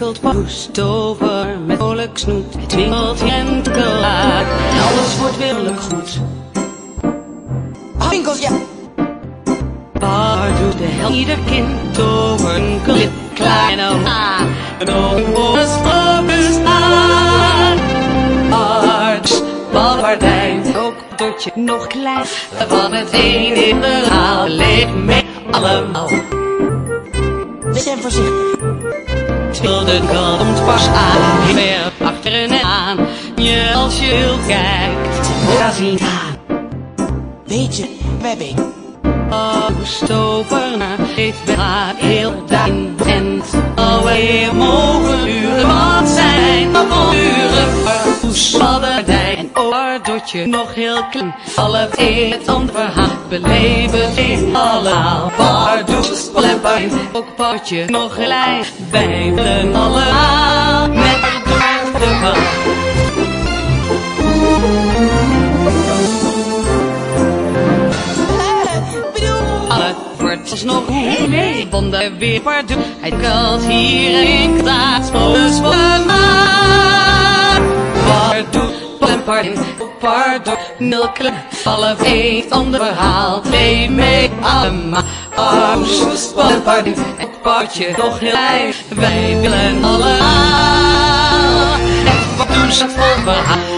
winkelt poest over met vrolijk snoet. Het winkelt en klaar en alles wordt weerlijk goed. Winkels, ja. Waar doet de hel ieder kind over een klip klein en ogen focus aan. Arts, balwaardijn, ook tot je nog klein. Van het een in de haal leeg mee allemaal. Wees even voorzichtig. De kant komt pas aan, niet meer achteren en aan. Je als je wil kijkt, ga zien aan. Weet je, wij weten. Stover heeft bij haar heel duin en alweer mogen uren wat zijn nog uren. Poesbadderdij en oordotje nog heel klein. Al het een het ander verhaal beleven in allemaal. Pardoes, plepijn, ook potje nog gelijk. Wij willen allemaal met de hand. Het is nog goed mee, van de weer pardoes. Hij kalt hier in kaart, spoels voor de maan. Pardoes, pardon, nulkle, alle heeft ander verhaal. Leef mee allemaal, armoes, pardon, het partje nog heel blij. Wij willen allemaal, het pardoes het vol verhaal.